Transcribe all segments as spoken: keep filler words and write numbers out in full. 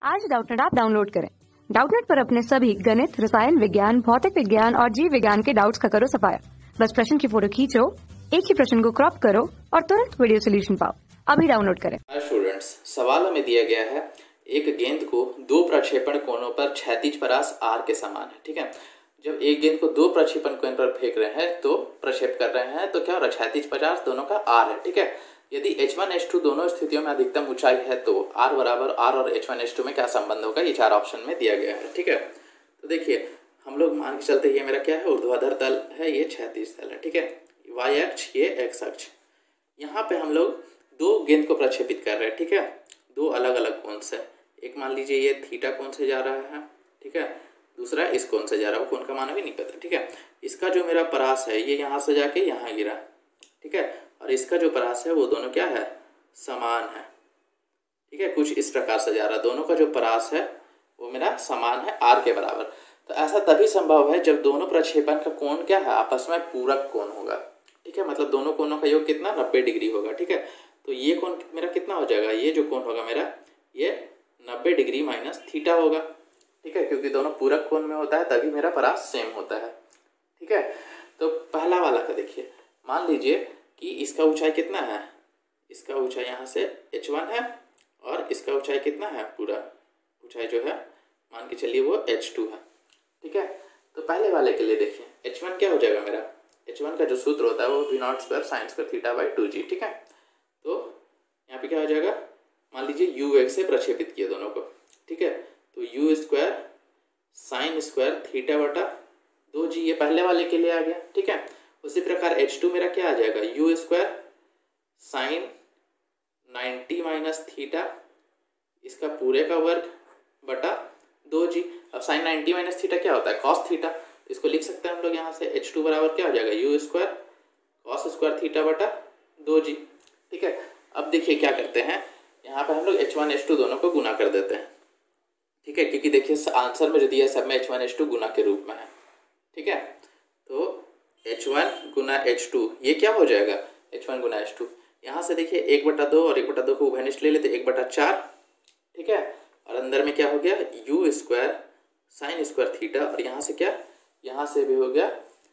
आज Doubtnut app download करें। Doubtnut पर अपने सभी गणित, रसायन विज्ञान, भौतिक विज्ञान और जीव विज्ञान के डाउट्स का करो सफाया। बस प्रश्न की फोटो खींचो, एक ही प्रश्न को क्रॉप करो और तुरंत वीडियो सोल्यूशन पाओ। अभी डाउनलोड करें। स्टूडेंट्स, सवाल हमें दिया गया है एक गेंद को दो प्रक्षेपण कोणों पर क्षैतिज परास आर के समान है। ठीक है, जब एक गेंद को दो प्रक्षेपण कोण पर फेंक रहे हैं तो प्रक्षेप कर रहे हैं तो क्या हो रहा है, क्षैतिज परास दोनों का आर है। ठीक है, यदि एच वन एच टू दोनों स्थितियों में अधिकतम ऊंचाई है तो r बराबर r और एच वन एच टू में क्या संबंध होगा, ये चार ऑप्शन में दिया गया है। ठीक है, तो देखिए हम लोग मान के चलते ये मेरा क्या है, ऊर्ध्वाधर तल है, ये क्षैतिज तल है। ठीक है, y अक्ष ये x अक्ष। यहाँ पे हम लोग दो गेंद को प्रक्षेपित कर रहे हैं। ठीक है, दो अलग अलग कोण से, एक मान लीजिए ये थीटा कोण से जा रहा है। ठीक है, दूसरा इस कोण से जा रहा है, वो कोण का मान अभी नहीं पता। ठीक है, इसका जो मेरा परास है ये यहाँ से जाके यहाँ गिरा। ठीक है, और इसका जो परास है वो दोनों क्या है, समान है। ठीक है, कुछ इस प्रकार से जा रहा है, दोनों का जो परास है वो मेरा समान है आर के बराबर। तो ऐसा तभी संभव है जब दोनों प्रक्षेपण का कोण क्या है, आपस में पूरक कोण होगा। ठीक है, मतलब दोनों कोणों का योग कितना, नब्बे डिग्री होगा। ठीक है, तो ये कोण मेरा कितना हो जाएगा, ये जो कोण होगा मेरा ये नब्बे डिग्री माइनस थीटा होगा। ठीक है, क्योंकि दोनों पूरक कोण में होता है तभी मेरा परास सेम होता है। ठीक है, तो पहला वाला का देखिए, मान लीजिए कि इसका ऊंचाई कितना है, इसका ऊंचाई यहाँ से एच वन है और इसका ऊंचाई कितना है, पूरा ऊंचाई जो है मान के चलिए वो एच टू है। ठीक है, तो पहले वाले के लिए देखिए एच वन क्या हो जाएगा मेरा, एच वन का जो सूत्र होता है वो v naught square sine square theta by two g. ठीक है, तो यहाँ पे क्या हो जाएगा, मान लीजिए यू एक से प्रक्षेपित किया दोनों को। ठीक है, तो u square sine square theta बटा दो जी, ये पहले वाले के लिए आ गया। ठीक है, उसी प्रकार एच टू मेरा क्या आ जाएगा, u square sine ninety minus theta, इसका पूरे का वर्ग बटा दो जी। अब साइन नाइन्टी माइनस थीटा क्या होता है, कॉस थीटा, तो इसको लिख सकते हैं हम लोग यहाँ से एच टू बराबर क्या हो जाएगा, u square cos square theta बटा दो जी। ठीक है, अब देखिए क्या करते हैं, यहाँ पे हम लोग एच वन एच टू दोनों को गुना कर देते हैं। ठीक है, क्योंकि देखिए आंसर में जो दिया है सब में एच वन एच टू गुना के रूप में है। ठीक है, तो एच वन गुना एच टू ये क्या हो जाएगा, एच वन गुना एच टू, यहाँ से देखिए एक बटा दो और एक बटा दो को उभयनिष्ठ ले लेते, एक बटा चार। ठीक है, और अंदर में क्या हो गया, u square sine square theta, और यहाँ से क्या, यहाँ से भी हो गया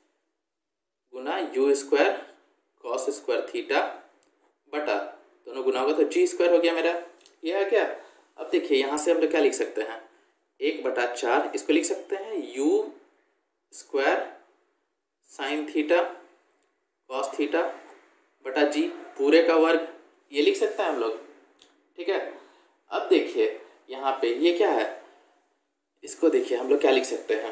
गुना u square cos square theta बटा दोनों गुना होगा तो जी स्क्वायर हो गया मेरा, ये है क्या। अब देखिए यहाँ से हम लोग क्या लिख सकते हैं, एक बटा चार, इसको लिख सकते हैं u square sine theta cos theta बटा जी पूरे का वर्ग, ये लिख सकते हैं हम लोग। ठीक है, अब देखिए यहाँ पे ये क्या है, इसको देखिए हम लोग क्या लिख सकते हैं,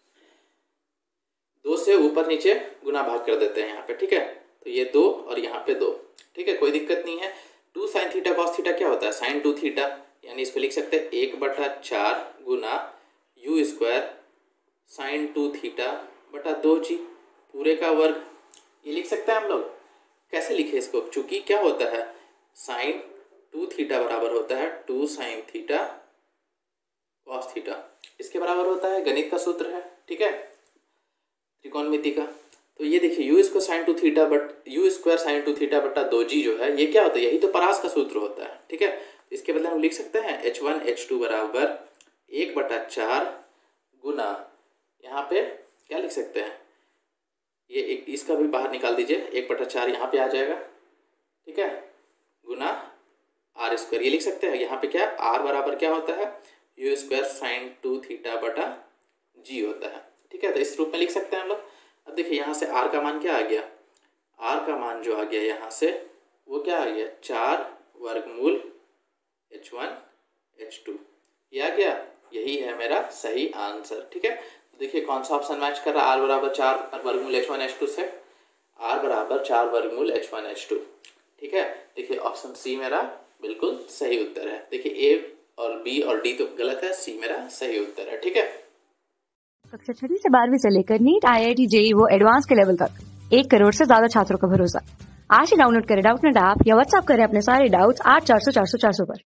दो से ऊपर नीचे गुना भाग कर देते हैं यहाँ पे। ठीक है, तो ये दो और यहाँ पे दो। ठीक है, कोई दिक्कत नहीं है। Two sine theta cos theta क्या होता है, साइन टू थीटा, यानी इसको लिख सकते हैं एक बटा चार गुना u square sine two theta बटा दो जी पूरे का वर्ग, ये लिख सकते हैं हम लोग। कैसे लिखे इसको, चूंकि क्या होता है, साइन टू थीटा बराबर होता है two sine theta cos theta, इसके बराबर होता है, गणित का सूत्र है। ठीक है, त्रिकोणमिति का। तो ये देखिए यू इसको sine two theta but u square sine two theta बटा दो जी जो है ये क्या होता है, यही तो परास का सूत्र होता है। ठीक है, इसके बदले हम लिख सकते हैं एच वन एच टू बराबर एक बटा चार गुना, यहाँ पे क्या लिख सकते हैं, ये एक इसका भी बाहर निकाल दीजिए, एक बटा चार यहाँ पे आ जाएगा। ठीक है, गुना आर स्क्वायर, ये लिख सकते हैं। यहाँ पे क्या आर बराबर क्या होता है, u square sine two theta बटा जी होता है। ठीक है, तो इस रूप में लिख सकते हैं हम लोग। अब देखिए यहाँ से आर का मान क्या आ गया, आर का मान जो आ गया यहाँ से वो क्या आ गया, चार वर्गमूल एच वन एच टू, ये आ गया, यही है मेरा सही आंसर। ठीक है, देखिए कौन सा ऑप्शन मैच कर रहा है, आर बराबर चार वर्गमूल एच वन एच टू से, आर बराबर चार वर्गमूल एच वन एच टू। ठीक है, देखिए ऑप्शन सी मेरा बिल्कुल सही उत्तर है। देखिए ए और बी और डी तो गलत है, सी मेरा सही उत्तर है। ठीक है, कक्षा छठी से बारहवीं से लेकर NEET, I I T, JEE वो एडवांस के लेवल तक एक करोड़ से ज्यादा छात्रों का भरोसा। आज ही डाउनलोड करें डाउटनेट ऐप या व्हाट्सएप करें अपने सारे डाउट्स आठ चार सौ चार सौ चार सौ पर।